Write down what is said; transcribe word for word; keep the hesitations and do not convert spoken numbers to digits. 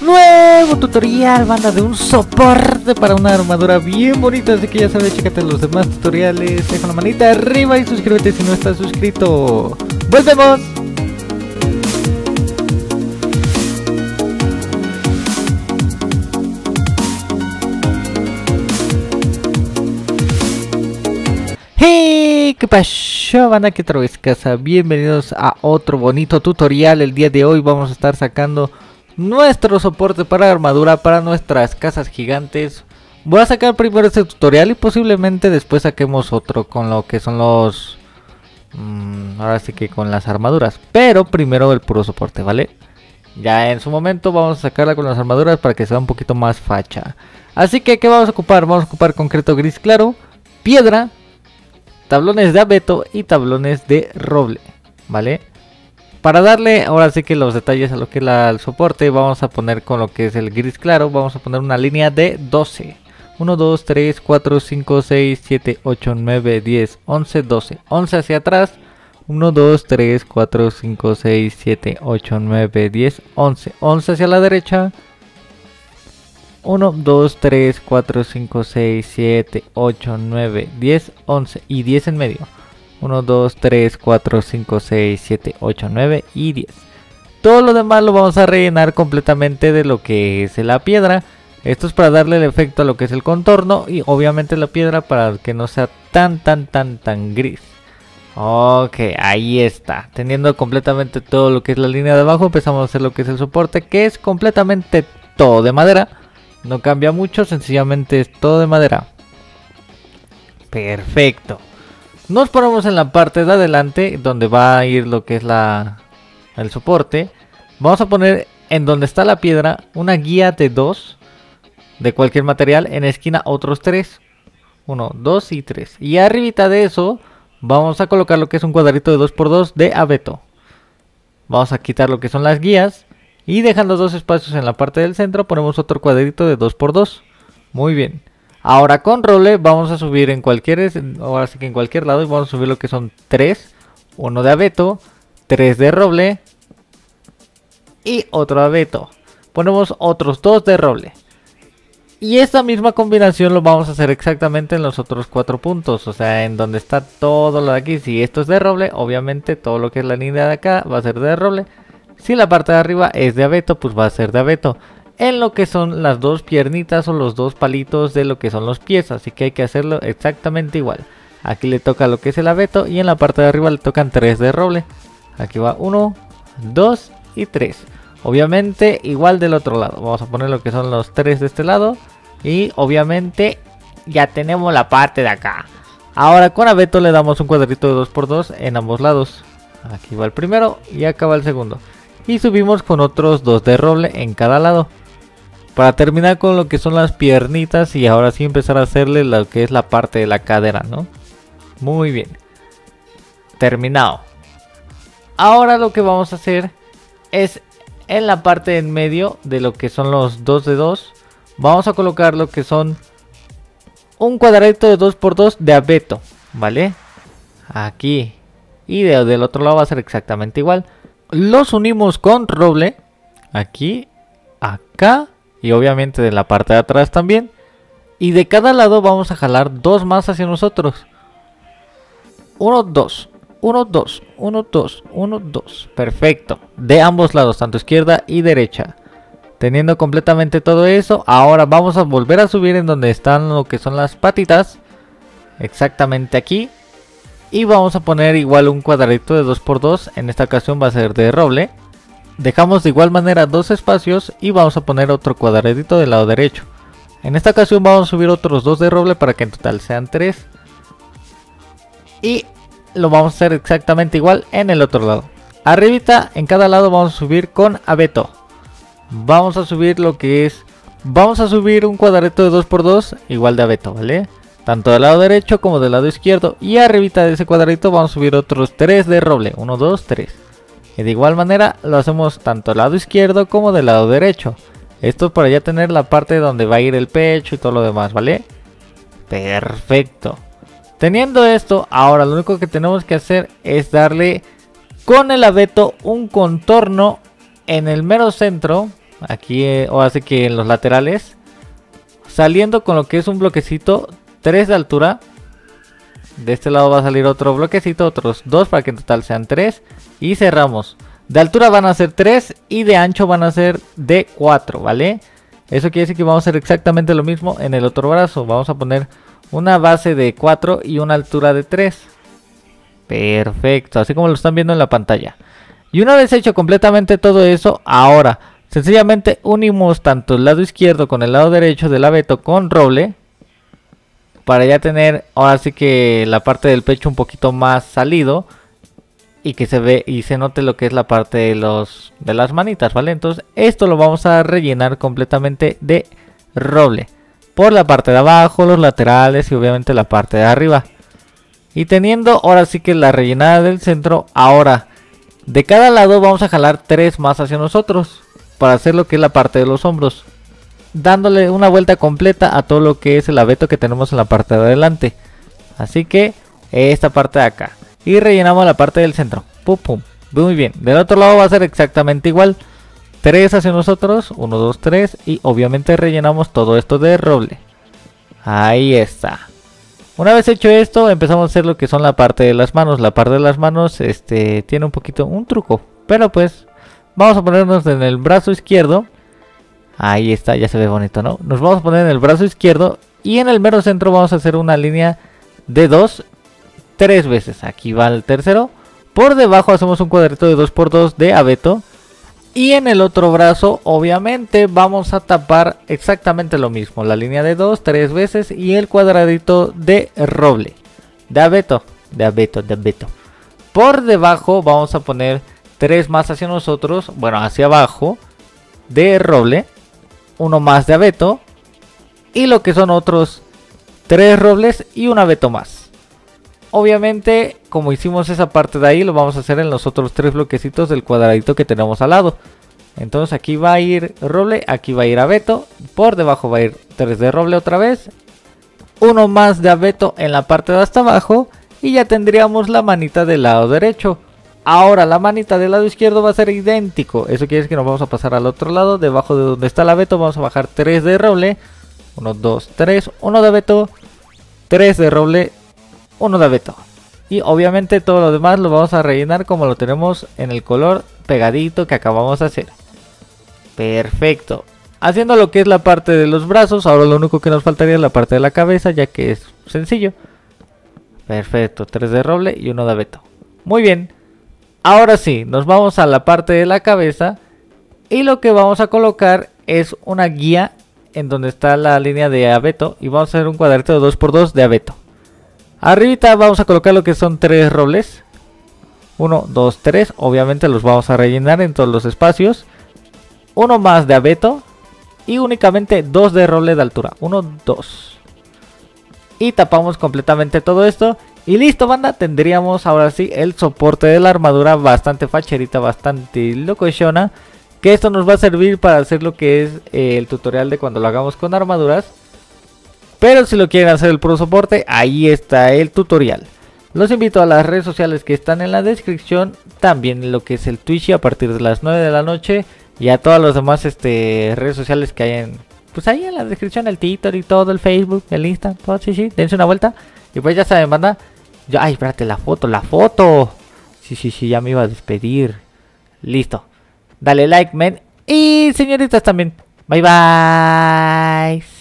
Nuevo tutorial, banda, de un soporte para una armadura bien bonita. Así que ya sabes, chécate los demás tutoriales, deja la manita arriba y suscríbete si no estás suscrito. ¡Volvemos! Hey, ¿qué pasó, banda? ¿Qué otra vez casa? Bienvenidos a otro bonito tutorial. El día de hoy vamos a estar sacando nuestro soporte para armadura para nuestras casas gigantes. Voy a sacar primero este tutorial y posiblemente después saquemos otro con lo que son los... Mmm, ahora sí que con las armaduras. Pero primero el puro soporte, ¿vale? Ya en su momento vamos a sacarla con las armaduras para que sea un poquito más facha. Así que, ¿qué vamos a ocupar? Vamos a ocupar concreto gris claro, piedra, tablones de abeto y tablones de roble, ¿vale? Para darle ahora sí que los detalles a lo que es la, el soporte, vamos a poner con lo que es el gris claro, vamos a poner una línea de doce. uno, dos, tres, cuatro, cinco, seis, siete, ocho, nueve, diez, once, doce. once hacia atrás. uno, dos, tres, cuatro, cinco, seis, siete, ocho, nueve, diez, once. once hacia la derecha. uno, dos, tres, cuatro, cinco, seis, siete, ocho, nueve, diez, once y diez en medio. uno, dos, tres, cuatro, cinco, seis, siete, ocho, nueve y diez. Todo lo demás lo vamos a rellenar completamente de lo que es la piedra. Esto es para darle el efecto a lo que es el contorno y obviamente la piedra para que no sea tan tan tan tan gris. Ok, ahí está. Teniendo completamente todo lo que es la línea de abajo, empezamos a hacer lo que es el soporte, que es completamente todo de madera. No cambia mucho, sencillamente es todo de madera. Perfecto. Nos ponemos en la parte de adelante, donde va a ir lo que es la el soporte. Vamos a poner en donde está la piedra una guía de dos de cualquier material. En la esquina otros tres. uno, dos y tres. Y arribita de eso vamos a colocar lo que es un cuadrito de dos por dos de abeto. Vamos a quitar lo que son las guías. Y dejando dos espacios en la parte del centro, ponemos otro cuadrito de dos por dos. Muy bien. Ahora con roble vamos a subir en cualquier, ahora sí que en cualquier lado, y vamos a subir lo que son tres. uno de abeto, tres de roble y otro abeto. Ponemos otros dos de roble. Y esta misma combinación lo vamos a hacer exactamente en los otros cuatro puntos. O sea, en donde está todo lo de aquí. Si esto es de roble, obviamente todo lo que es la línea de acá va a ser de roble. Si la parte de arriba es de abeto, pues va a ser de abeto. En lo que son las dos piernitas o los dos palitos de lo que son los pies. Así que hay que hacerlo exactamente igual. Aquí le toca lo que es el abeto y en la parte de arriba le tocan tres de roble. Aquí va uno, dos y tres. Obviamente igual del otro lado. Vamos a poner lo que son los tres de este lado. Y obviamente ya tenemos la parte de acá. Ahora con abeto le damos un cuadrito de dos por dos en ambos lados. Aquí va el primero y acá va el segundo. Y subimos con otros dos de roble en cada lado. Para terminar con lo que son las piernitas y ahora sí empezar a hacerle lo que es la parte de la cadera, ¿no? Muy bien. Terminado. Ahora lo que vamos a hacer es en la parte en medio de lo que son los dos de dos. Vamos a colocar lo que son un cuadradito de dos por dos de abeto, ¿vale? Aquí. Y de, del otro lado va a ser exactamente igual. Los unimos con roble. Aquí, acá. Y obviamente de la parte de atrás también. Y de cada lado vamos a jalar dos más hacia nosotros. uno, dos. uno, dos. uno, dos. uno, dos. Perfecto. De ambos lados, tanto izquierda y derecha. Teniendo completamente todo eso, ahora vamos a volver a subir en donde están lo que son las patitas. Exactamente aquí. Y vamos a poner igual un cuadradito de dos por dos. En esta ocasión va a ser de roble. Dejamos de igual manera dos espacios. Y vamos a poner otro cuadradito del lado derecho. En esta ocasión vamos a subir otros dos de roble para que en total sean tres. Y lo vamos a hacer exactamente igual en el otro lado. Arribita en cada lado vamos a subir con abeto. Vamos a subir lo que es... Vamos a subir un cuadrito de dos por dos igual de abeto, ¿vale? Tanto del lado derecho como del lado izquierdo. Y arribita de ese cuadrito vamos a subir otros tres de roble. uno, dos, tres. Y de igual manera lo hacemos tanto del lado izquierdo como del lado derecho. Esto es para ya tener la parte donde va a ir el pecho y todo lo demás, ¿vale? Perfecto. Teniendo esto, ahora lo único que tenemos que hacer es darle con el abeto un contorno en el mero centro aquí eh, o hace que en los laterales, saliendo con lo que es un bloquecito tres de altura. De este lado va a salir otro bloquecito, otros dos para que en total sean tres. Y cerramos. De altura van a ser tres y de ancho van a ser de cuatro, ¿vale? Eso quiere decir que vamos a hacer exactamente lo mismo en el otro brazo. Vamos a poner una base de cuatro y una altura de tres. Perfecto, así como lo están viendo en la pantalla. Y una vez hecho completamente todo eso, ahora sencillamente unimos tanto el lado izquierdo con el lado derecho del abeto con roble. Para ya tener ahora sí que la parte del pecho un poquito más salido. Y que se ve y se note lo que es la parte de los de las manitas, ¿vale? Entonces esto lo vamos a rellenar completamente de roble. Por la parte de abajo, los laterales y obviamente la parte de arriba. Y teniendo ahora sí que la rellenada del centro, ahora de cada lado vamos a jalar tres más hacia nosotros. Para hacer lo que es la parte de los hombros. Dándole una vuelta completa a todo lo que es el abeto que tenemos en la parte de adelante. Así que esta parte de acá. Y rellenamos la parte del centro. Pum, pum. Muy bien. Del otro lado va a ser exactamente igual. tres hacia nosotros. uno, dos, tres. Y obviamente rellenamos todo esto de roble. Ahí está. Una vez hecho esto, empezamos a hacer lo que son la parte de las manos. La parte de las manos este, tiene un poquito un truco. Pero pues vamos a ponernos en el brazo izquierdo. Ahí está, ya se ve bonito, ¿no? Nos vamos a poner en el brazo izquierdo. Y en el mero centro vamos a hacer una línea de dos. Tres veces, aquí va el tercero. Por debajo hacemos un cuadrito de dos por dos de abeto. Y en el otro brazo obviamente vamos a tapar exactamente lo mismo. La línea de dos, tres veces y el cuadradito de roble. De abeto, de abeto, de abeto. Por debajo vamos a poner tres más hacia nosotros, bueno hacia abajo. De roble, uno más de abeto. Y lo que son otros tres robles y un abeto más. Obviamente, como hicimos esa parte de ahí, lo vamos a hacer en los otros tres bloquecitos del cuadradito que tenemos al lado. Entonces aquí va a ir roble, aquí va a ir abeto. Por debajo va a ir tres de roble otra vez. Uno más de abeto en la parte de hasta abajo. Y ya tendríamos la manita del lado derecho. Ahora la manita del lado izquierdo va a ser idéntico. Eso quiere decir que nos vamos a pasar al otro lado. Debajo de donde está el abeto vamos a bajar tres de roble. uno, dos, tres. uno de abeto. tres de roble. uno de abeto. Y obviamente todo lo demás lo vamos a rellenar como lo tenemos en el color pegadito que acabamos de hacer. Perfecto. Haciendo lo que es la parte de los brazos, ahora lo único que nos faltaría es la parte de la cabeza, ya que es sencillo. Perfecto, tres de roble y uno de abeto. Muy bien. Ahora sí, nos vamos a la parte de la cabeza. Y lo que vamos a colocar es una guía en donde está la línea de abeto. Y vamos a hacer un cuadrito de dos por dos de abeto. Arribita vamos a colocar lo que son tres robles. uno, dos, tres. Obviamente los vamos a rellenar en todos los espacios. Uno más de abeto. Y únicamente dos de roble de altura. uno, dos. Y tapamos completamente todo esto. Y listo, banda. Tendríamos ahora sí el soporte de la armadura. Bastante facherita, bastante locochona. Que esto nos va a servir para hacer lo que es eh, el tutorial de cuando lo hagamos con armaduras. Pero si lo quieren hacer el puro soporte, ahí está el tutorial. Los invito a las redes sociales que están en la descripción. También lo que es el Twitch a partir de las nueve de la noche. Y a todas las demás este, redes sociales que hay en... Pues ahí en la descripción, el Twitter y todo, el Facebook, el Insta, todo, sí, sí. Dense una vuelta. Y pues ya saben, banda. Yo, ay, espérate, la foto, la foto. Sí, sí, sí, ya me iba a despedir. Listo. Dale like, men. Y señoritas también. Bye, bye.